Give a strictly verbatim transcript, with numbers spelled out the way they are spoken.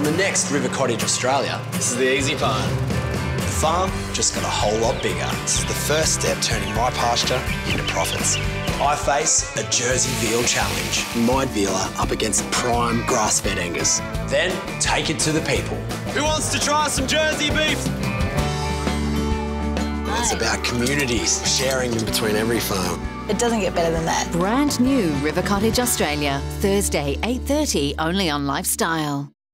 On the next River Cottage Australia, this is the easy part. The farm just got a whole lot bigger. This is the first step turning my pasture into profits. I face a Jersey veal challenge. My vealer up against prime grass-fed Angus. Then take it to the people. Who wants to try some Jersey beef? It's about communities, sharing in between every farm. It doesn't get better than that. Brand new River Cottage Australia, Thursday, eight thirty, only on Lifestyle.